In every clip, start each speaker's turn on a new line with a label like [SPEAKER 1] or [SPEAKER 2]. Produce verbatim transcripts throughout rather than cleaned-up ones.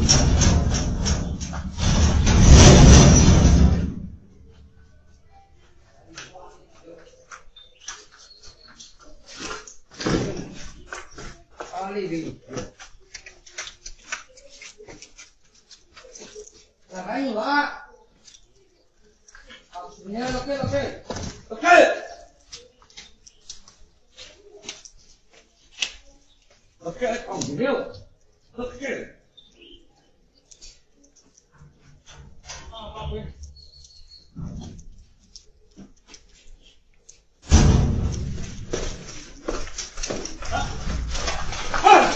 [SPEAKER 1] 啊，那个。 来，还有啊！好，你看，老开，老开，老开，老开，搞不了，老开。啊，老开。啊！哎！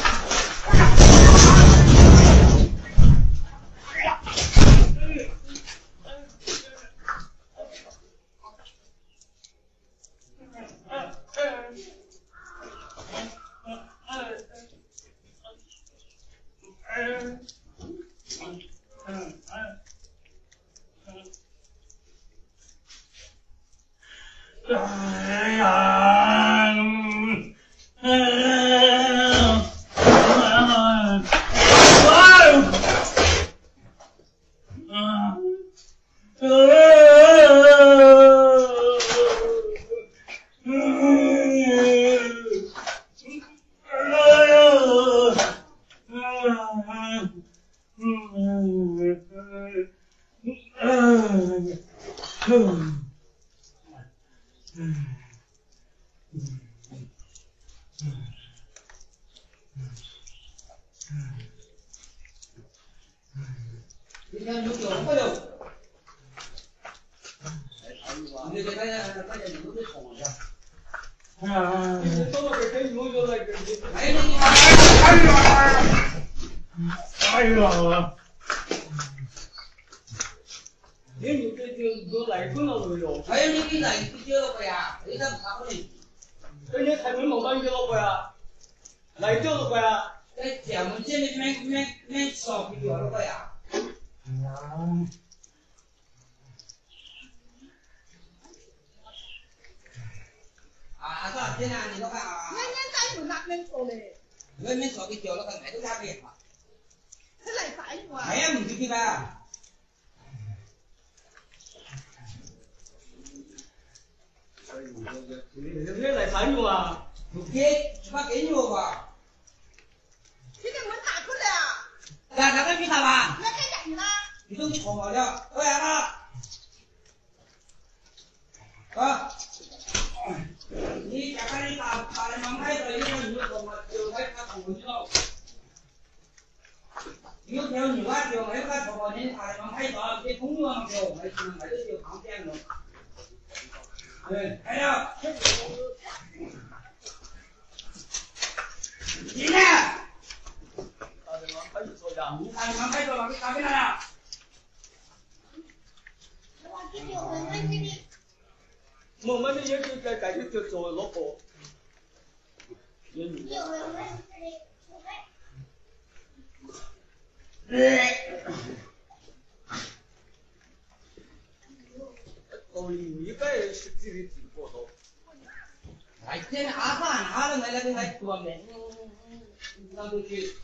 [SPEAKER 1] 哎呀！嗯嗯今天有酒没有？你给大家大家有没有宠一下？啊！你多了给给有有那个，哎你哎呀！哎呀！你你这就都来滚了都有。哎你你来不接了不呀？你咋不打不呢？哎你才没忙到你了不呀？来掉了不呀？哎，咱们这里没没没少给掉了不呀？ 啊，是，今天你都看啊。年年在不拿面做嘞。我面做给掉了，还都加给他。他来晒我啊。哎呀，唔知几吧。你来晒我啊？不给，他给我吧。今天门打开了啊。来，打开给他吧。那给人啦。你都给冲好了，过来了。啊。 你假开你打打来忙开的，因为你怎么就开他不知道。有条牛啊，就没法做你打来忙开的，你通用就没只能买的就旁边了。对，来了。你呢？打来忙开就说呀。你打来忙开就拿给打给他了。我今天我们这里。 我们的也就该该就就做萝卜，也有。哦，你该是自己煮过的。哎，这阿爸拿了来那个还多呢，那都去。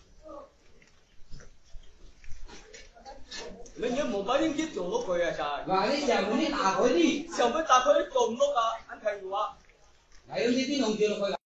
[SPEAKER 1] 那你冇把人给做萝卜呀？啥？那你想不你打开的，想不打开做唔落啊？安排我啊。还有你啲农具落去。